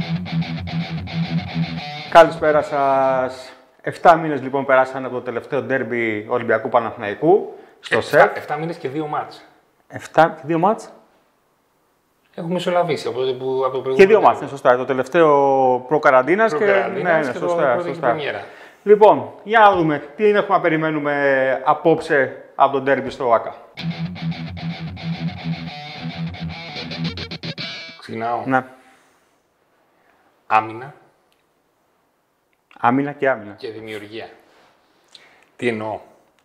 Καλησπέρα σας. 7 μήνες λοιπόν περάσαν από το τελευταίο ντέρμπι Ολυμπιακού Παναθηναϊκού στο ΣΕΦ. 7 μήνες και 2 μάτς. 7 και 2 μάτς. Έχουμε μεσολαβήσει από το προηγούμενο. Και 2 μάτς, είναι σωστά. Το τελευταίο προ-καραντίνας και σωστά. Λοιπόν, για να δούμε τι έχουμε να περιμένουμε απόψε από το ντέρμπι στο ΆΚΑ. Ξεκινάω. Ναι. Άμυνα. Άμυνα και άμυνα. Και δημιουργία. Τι εννοώ.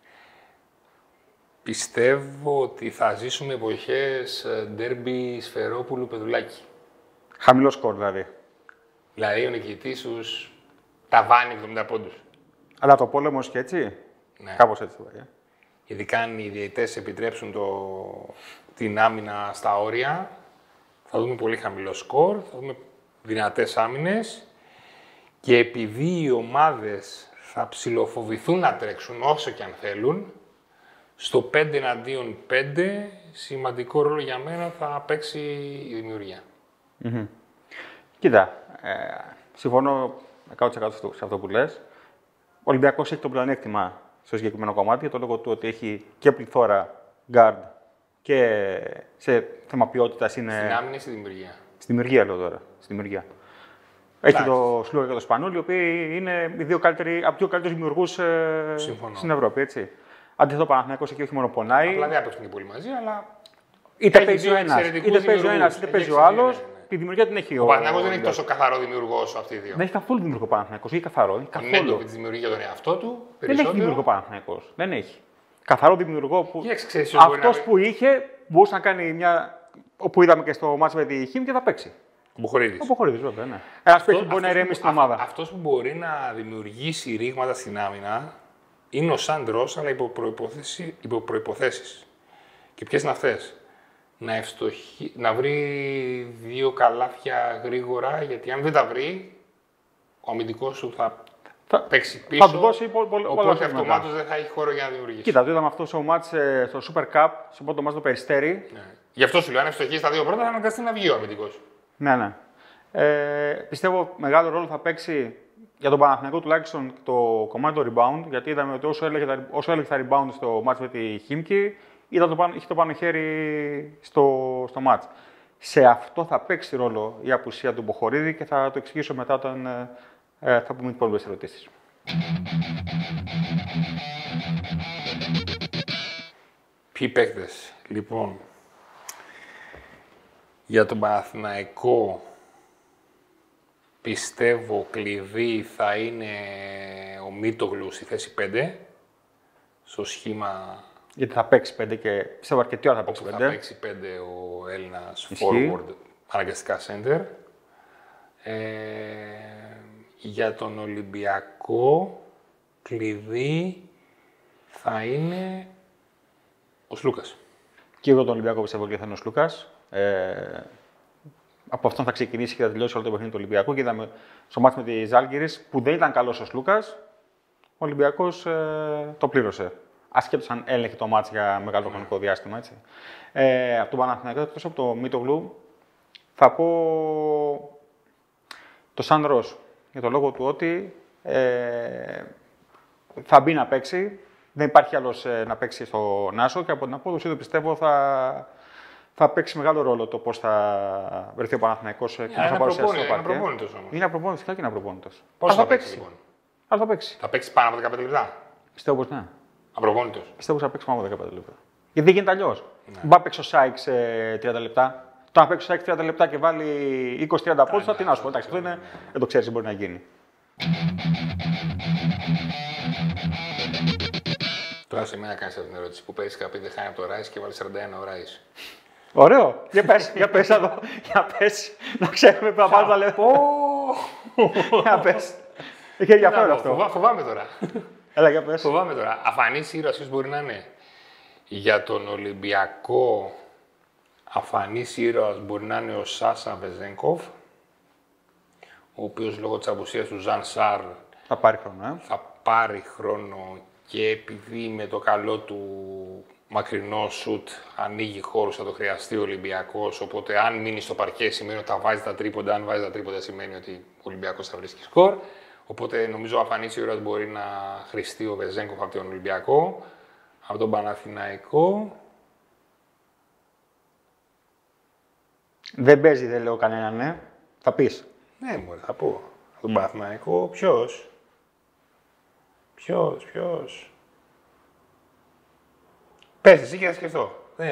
Πιστεύω ότι θα ζήσουμε εποχές ντέρμπι Σφερόπουλου Πεδουλάκη. Χαμηλό σκορ δηλαδή. Δηλαδή ο νικητής τους ταβάνει 70 πόντους. Αλλά το πόλεμος και έτσι. Ναι. Κάπως έτσι. Ειδικά αν οι διαιτητές επιτρέψουν την άμυνα στα όρια, θα δούμε πολύ χαμηλό σκορ, θα δούμε δυνατές άμυνες και επειδή οι ομάδες θα ψιλοφοβηθούν να τρέξουν όσο και αν θέλουν, στο 5 εναντίον 5 σημαντικό ρόλο για μένα θα παίξει η δημιουργία. Mm-hmm. Κοίτα, συμφωνώ 100% σε αυτό που λες. Ο Ολυμπιακός έχει το πλεονέκτημα στο συγκεκριμένο κομμάτι για το λόγο του ότι έχει και πληθώρα guard και σε θέμα ποιότητας είναι. Στην άμυνα ή στη δημιουργία. Στη δημιουργία λέω τώρα. Στη δημιουργία. Έχει το Σλούκα και το Σπανούλη, οι οποίοι είναι οι δύο καλύτερους δημιουργούς στην Ευρώπη. Έτσι. Αντίθετα, ο Παναθηναϊκός εκεί όχι μόνο πονάει. Απλά δεν έπαιξαν και πολύ μαζί, αλλά. Είτε παίζει ο ένας, είτε παίζει ο άλλος. Τη δημιουργία την έχει ο Παναθηναϊκός δεν έχει τόσο καθαρό δημιουργό όσο αυτοί οι δύο. Δεν έχει καθόλου δημιουργό Παναθηναϊκός. Έχει καθαρό. Είναι το τη δημιουργία τον εαυτό του. Δεν έχει δημιουργό Παναθηναϊκός. Δεν έχει. Καθαρό δημιουργό που. Αυτός που είχε μπορούσε να κάνει μια. Όπου είδαμε και στο μάτς με τη Χίμ και θα παίξει. Ο Μποχορίδης, βέβαια. Ναι. Ένας παίκτης που μπορεί να ηρέμει στην ομάδα. Αυτός που μπορεί να δημιουργήσει ρήγματα στην άμυνα είναι ο Σαντρός, αλλά υπό προϋποθέσεις. Και ποιες είναι αυτές. Να βρει δύο καλάθια γρήγορα, γιατί αν δεν τα βρει, ο αμυντικός σου θα παίξει πίσω. Θα του δώσει οπότε αυτομάτως δεν θα έχει χώρο για να δημιουργήσει. Κοίτα, το είδαμε αυτό στο μάτς στο Super Cup, στο πρώτο μάτς το Περιστέρι. Ναι. Γι' αυτό σου λέω, αν ευστοχεί στα δύο πρώτα, θα αναγκαστεί να βγει ο αμυντικός. Ναι. Πιστεύω μεγάλο ρόλο θα παίξει για τον Παναθηναϊκό τουλάχιστον το κομμάτι του rebound, γιατί είδαμε ότι όσο έλεγε τα rebound στο μάτς με τη Χίμκι, είχε το πάνω χέρι στο μάτς. Σε αυτό θα παίξει ρόλο η απουσία του Μποχορίδη και θα το εξηγήσω μετά όταν θα πούμε τις υπόλοιπες ερωτήσεις. Ποιοι παίκτες, λοιπόν, για τον Παναθηναϊκό πιστεύω κλειδί θα είναι ο Μίτογλου στη θέση 5, στο σχήμα. Γιατί θα παίξει 5 και πιστεύω αρκετή ώρα θα παίξει 5. Θα παίξει 5 ο Έλληνας forward, αναγκαστικά center. Για τον Ολυμπιακό κλειδί θα είναι ο Σλούκας. Και εγώ τον Ολυμπιακό πιστεύω ότι θα είναι ο Σλούκας. Από αυτόν θα ξεκινήσει και θα τελειώσει όλο το παιχνίδι του Ολυμπιακού. Και είδαμε στο μάτι με τη Ζάλγκιρις που δεν ήταν καλός ο Σλούκας, ο Ολυμπιακός το πλήρωσε. Ασχέτως αν έλεγχε το μάτς για μεγάλο χρονικό διάστημα. Έτσι. Από τον Παναθηναϊκό, εκτός από το Μίτογλου, θα πω το Σαν Ρος. Για το λόγο του ότι θα μπει να παίξει. Δεν υπάρχει άλλος να παίξει στο Νάσο και από την απόδοση του πιστεύω θα παίξει μεγάλο ρόλο το πώς θα βρεθεί ο Παναθηναϊκός και θα παρουσιάσει το πάρκι. Είναι απροπόνητος όμως. Είναι απροπόνητος, φυσικά και είναι απροπόνητος. Πώς θα παίξει λοιπόν. Αλλά θα παίξει. Θα παίξει πάνω από 15 λεπτά. Πιστεύω πως ναι. Απροπόνητος. Πιστεύω πως θα παίξει πάνω από 15 λεπτά. Γιατί δεν γίνεται αλλιώς. Ναι. Μπα παίξει ο Σάικ 30 λεπτά. Το να παίξει ο Σάικ 30 λεπτά και βάλει 20-30 πόντους, θα τι να σου πω. Εντάξει, αυτό είναι. Δεν το ξέρεις, μπορεί να γίνει. Τώρα σε μένα κάνεις αυτή την ερώτηση που παίζει κάποιοι δεν χάνει από το Ράις και βάλει 41 ο Ράις. Ωραίο. Για πες εδώ. Για πες. Να ξέρουμε που θα πάμε να λέμε. Για πες. Έχει ενδιαφέρον αυτό. Φοβάμαι τώρα. Έλα, για πες. Φοβάμαι τώρα. Αφανής ήρωας ποιος μπορεί να είναι. Για τον Ολυμπιακό αφανής ήρωας μπορεί να είναι ο Σάσα Βεζένκοφ, ο οποίος λόγω της απουσίας του Ζαν Σάρ θα πάρει χρόνο. Θα πάρει χρόνο και επειδή με το καλό του μακρινό σουτ, ανοίγει χώρους, θα το χρειαστεί ο Ολυμπιακός. Οπότε, αν μείνει στο παρκέ, σημαίνει ότι θα βάζει τα τρίποντα. Αν βάζει τα τρίποντα, σημαίνει ότι ο Ολυμπιακός θα βρίσκει σκορ. Οπότε, νομίζω αφανής η ώρα μπορεί να χρηστεί ο Βεζένκοφ από τον Ολυμπιακό. Από τον Παναθηναϊκό. Δεν παίζει, δεν λέω κανέναν, ναι. Θα πεις. Ναι, μωρέ, θα πω. Από τον Παναθηναϊκό, ποιος. Πες εσύ και θα σκεφτώ.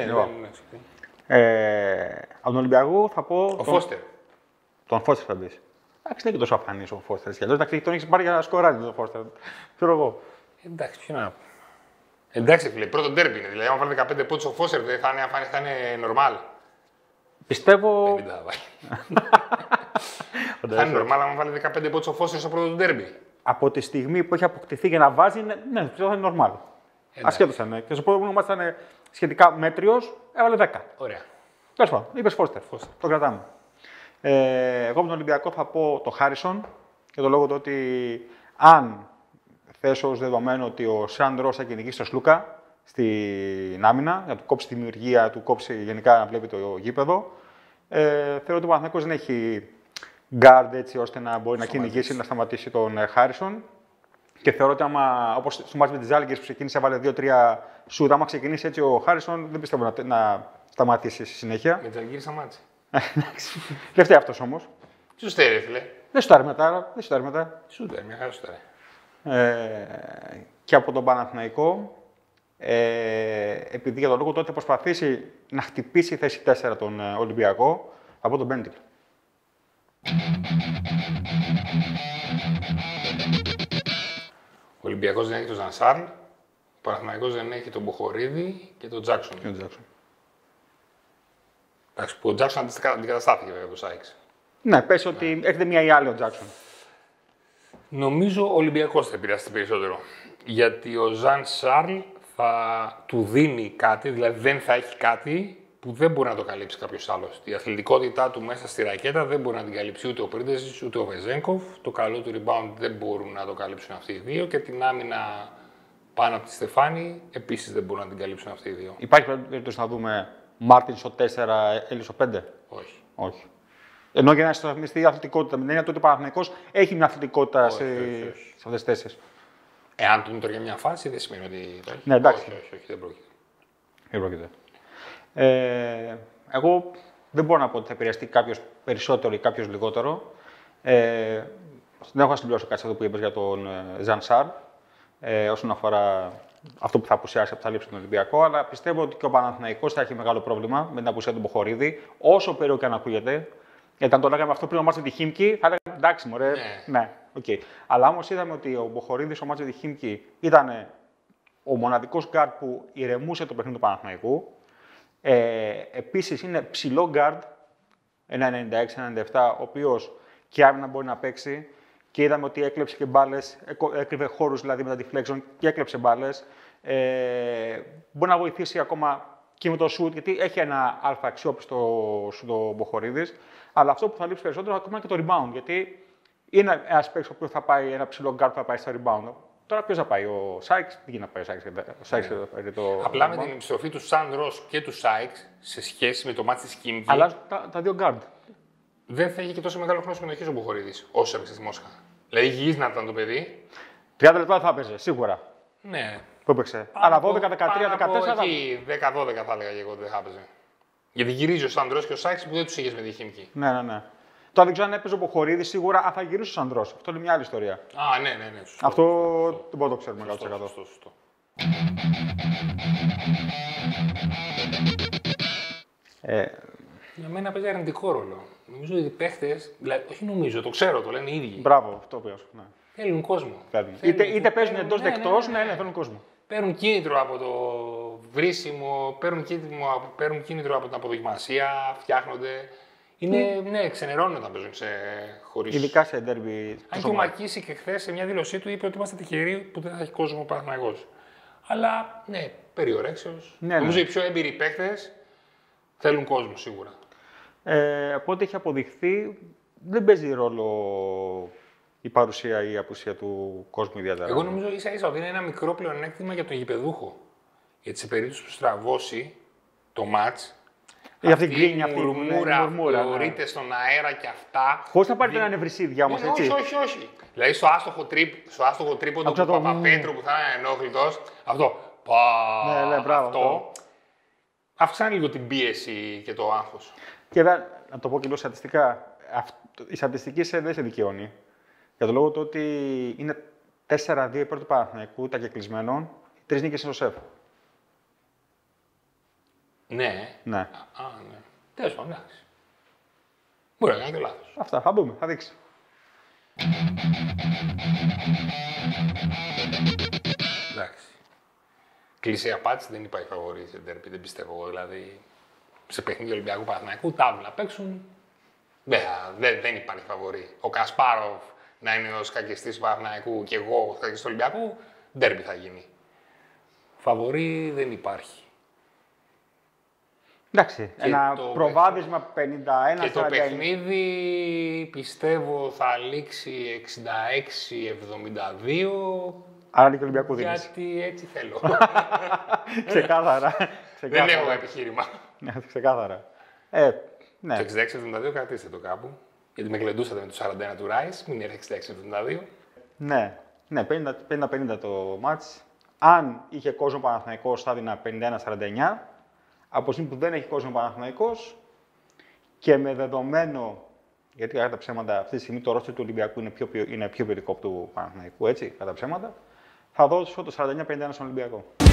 Από τον Ολυμπιακό θα πω. Ο Φώστερ. Τον Φώστερ θα πεις. Εντάξει, δεν είναι και τόσο αφανής ο Φώστερ. Εντάξει, τον έχεις πάρει για να σκοράζει τον Φώστερ. Ξέρω εγώ. Εντάξει, ποιο να πω. Εντάξει, φίλε, πρώτο ντέρμπι είναι. Δηλαδή, αν βάλει 15 πόντους ο Φώστερ, θα είναι normal. Πιστεύω. 50 θα βάλει. Θα είναι normal αν βάλει 15 πόντους ο Φώστερ στο πρώτο ντέρμπι. Από τη στιγμή που έχει αποκτηθεί για να βάζει, ναι, πιστεύω θα είναι normal. Ασχέτως αν είναι. Και στο πρώτο μάτι ήταν σχετικά μέτριος, έβαλε 10. Ωραία. Τέλος πάντων, είπες Φώστερ. Το κρατάμε. Εγώ από τον Ολυμπιακό θα πω το Χάρισον και το λόγο του ότι αν θέσω ως δεδομένο ότι ο Σάντρος θα κυνηγήσει τον Σλούκα στην άμυνα, να του κόψει τη δημιουργία, του κόψει γενικά να βλέπει το γήπεδο, θεωρώ ότι ο Παναθηναϊκός δεν έχει guard έτσι ώστε να μπορεί να κυνηγήσει, να σταματήσει τον Χάρισον. Και θεωρώ ότι άμα, όπως στο μάτς με τις Ζάλγκες που ξεκίνησε, έβαλε 2-3 σούτ, άμα ξεκινήσει έτσι ο Χάρισον, δεν πιστεύω να σταματήσει στη συνέχεια. Με τις Ζάλγκες σταμάτησε. Δεν φταίει αυτός όμως. Τι σου στέρε, φίλε. Δεν σουτάρει μετά. Σούτερ, μια χαρά σούτερ. Και από τον Παναθηναϊκό, επειδή για τον λόγο τότε προσπαθήσει να χτυπήσει θέση 4 τον Ολυμπιακό, θα πω τον Μπέντιλ. Ο Ολυμπιακός δεν έχει τον Ζανσάρλ, ο Παναθηναϊκός δεν έχει τον Μποχορίδη και τον Τζάκσον. Εντάξει, που ο Τζάκσον αντικαταστάθηκε βέβαια από το Σάιξ. Ναι, πες ότι έχετε μία ή άλλη ο Τζάκσον. Νομίζω ο Ολυμπιακός θα επηρεαστεί περισσότερο. Γιατί ο Ζαν Σάρλ θα του δίνει κάτι, δηλαδή δεν θα έχει κάτι που δεν μπορεί να το καλύψει κάποιο άλλο. Η αθλητικότητά του μέσα στη ρακέτα δεν μπορεί να την καλύψει ούτε ο Πρίντεζης ούτε ο Βεζένκοφ. Το καλό του rebound δεν μπορούν να το καλύψουν αυτοί οι δύο και την άμυνα πάνω από τη Στεφάνη επίσης δεν μπορούν να την καλύψουν αυτοί οι δύο. Υπάρχει περίπτωση να δούμε Μάρτιν στο 4, Έλλη στο 5. Όχι. Ενώ για να σταθμιστεί η αθλητικότητα, με την έννοια ότι ο Παναθηναϊκός έχει μια αθλητικότητα σε αυτές τις θέσεις. Εάν του είναι τώρα για μια φάση, δεν σημαίνει ότι. Ναι, εντάξει. Όχι, δεν πρόκειται. Δεν πρόκειται. Εγώ δεν μπορώ να πω ότι θα επηρεαστεί κάποιος περισσότερο ή κάποιος λιγότερο. Δεν έχω να συμπληρώσω κάτι σε αυτό που είπες για τον Ζαν Σάρ, όσον αφορά αυτό που θα απουσιάσει από τα λήψη του Ολυμπιακό, αλλά πιστεύω ότι και ο Παναθηναϊκός θα έχει μεγάλο πρόβλημα με την απουσία του Μποχορίδη, όσο περίεργο και αν ακούγεται. Γιατί αν το λέγαμε αυτό πριν ο μάτς με τη Χίμκι, θα λέγαμε εντάξει, μωρέ. Ναι, okay. Αλλά όμως είδαμε ότι ο Μποχορίδης ο μάτς με τη Χίμκι ήταν ο μοναδικός γκάρτ που ηρεμούσε το παιχνίδι του Παναθηναϊκού. Επίσης είναι ψηλό γκάρτ, ένα 96-97, ο οποίος και άμυνα μπορεί να παίξει. Και είδαμε ότι έκλεψε και μπάλες, έκρυβε χώρους δηλαδή με τα deflection και έκλεψε μπάλες. Μπορεί να βοηθήσει ακόμα και με το shoot, γιατί έχει ένα αλφα αξιόπιστο shoot ο Μποχορίδης. Αλλά αυτό που θα λείψει περισσότερο ακόμα και το rebound. Γιατί είναι ένα παίκτη ο οποίο θα πάει, ένα ψηλό guard που θα πάει στο rebound. Τώρα ποιο θα πάει, ο Σάιξ, δεν γίνεται να πάει ο Σάιξ. Απλά με την επιστροφή του Σαν Ρος και του Σάιξ σε σχέση με το μάτι τη Κίμκι. Αλλάζουν τα δύο guard. Δεν θα είχε και τόσο μεγάλο χρόνο συμμετοχή ο Μποχορίδης όσο έπαιξε στη Μόσχα. Δηλαδή υγιής να ήταν το παιδί. 30 λεπτά θα έπαιζε, σίγουρα. Ναι. Που έπαιξε. Αλλά 12, 13, 14. Εκεί 10-12 θα έλεγα και εγώ δεν θα έπαιζε. Γιατί γυρίζει ο Σαντρός και ο Σάιξ που δεν του είχε με τη Χίμκι. Ναι. Τώρα δεν ξέρω αν έπαιζε ο Μποχορίδης, σίγουρα αν θα γυρίσει ο Σαντρός. Αυτό είναι μια άλλη ιστορία. Α, ναι. Σωστό, αυτό δεν μπορούμε να το ξέρουμε 100%. Σωστό. Για μένα παίζει αρνητικό ρόλο. Νομίζω ότι οι παίχτες, δηλαδή, όχι νομίζω, το ξέρω, το λένε οι ίδιοι. Μπράβο, αυτό που ναι. Θέλουν κόσμο. Είτε παίζουν εντός εκτός, ναι, θέλουν κόσμο. Παίρνουν κίνητρο από το βρίσιμο, παίρνουν κίνητρο από την αποδοκιμασία, φτιάχνονται. Ναι, ξενερώνουν όταν παίζουν χωρίς. Ειδικά σε ντέρμπι. Αν και ο Μακίση και χθες σε μια δήλωσή του είπε ότι είμαστε τυχεροί που δεν θα έχει κόσμο ο Παναθηναϊκός. Αλλά ναι, περιορέξεως. Νομίζω οι πιο έμπειροι παίκτες θέλουν κόσμο σίγουρα. Από ό,τι έχει αποδειχθεί, δεν παίζει ρόλο η παρουσία ή η απουσία του κόσμου ιδιαίτερα. Εγώ νομίζω ίσα-ίσα ότι είναι ένα μικρό πλεονέκτημα για τον γηπεδούχο. Γιατί σε περίπτωση που στραβώσει το μάτς, αυτή η γκρίνια, αυτή η μουρμούρα μουρμούρα, που θεωρείται στον αέρα και αυτά. Χωρίς να πάρετε έναν ευρυσίδια όμως, έτσι. Όχι. Δηλαδή στο άστοχο τρίποντο του Παπαπέτρου που θα είναι ενόχλητος, αυτό. Αυτό. Αυξάνει λίγο την πίεση και το άγχος. Και βέβαια, να το πω και λίγο στατιστικά, η στατιστική δεν σε δικαιώνει. Για το λόγο του ότι είναι 4-2 υπέρ του Παναθηναϊκού, τα κεκλεισμένων, 3 νίκες στο ΣΕΦ. Ναι. Ναι. Ναι. Τέλος πάντων, εντάξει. Μπορεί να κάνει και λάθος. Αυτά, θα δούμε, θα δείξει. Εντάξει. Κλεισέ απάντηση, δεν υπάρχει φαβορί σε ντέρμπι, δεν πιστεύω εγώ. Δηλαδή, σε παιχνίδι Ολυμπιακού Παναθηναϊκού, τα να παίξουν, δεν υπάρχει φαβορί. Ο Κασπάροφ να είναι ο σκακιστής του Παναθηναϊκού και εγώ ο σκακιστής του Ολυμπιακού, ντέρμπι θα γίνει. Φαβορί δεν υπάρχει. Εντάξει, ένα προβάδισμα 51-49. Και το παιχνίδι πιστεύω θα λήξει 66-72. Άρα είναι και Ολυμπιακού δίνεις. Γιατί έτσι θέλω. Ξεκάθαρα. Δεν έχω επιχείρημα. Ναι, ξεκάθαρα. Ναι. Το 66-72 κρατήστε το κάπου. Γιατί με γλεντούσατε με το 41 του Ράις, μην έρθει 66-72. Ναι, 50-50 το μάτς. Αν είχε κόσμο Παναθηναϊκός θα έδινα 51-49. Από στιγμή που δεν έχει κόσμο Παναθηναϊκός και με δεδομένο, γιατί κατά ψέματα αυτή τη στιγμή το ρόστερ του Ολυμπιακού είναι πιο ποιοτικό από του Παναθηναϊκού, έτσι, κατά ψέματα, θα δώσω το 49-51 στον Ολυμπιακό.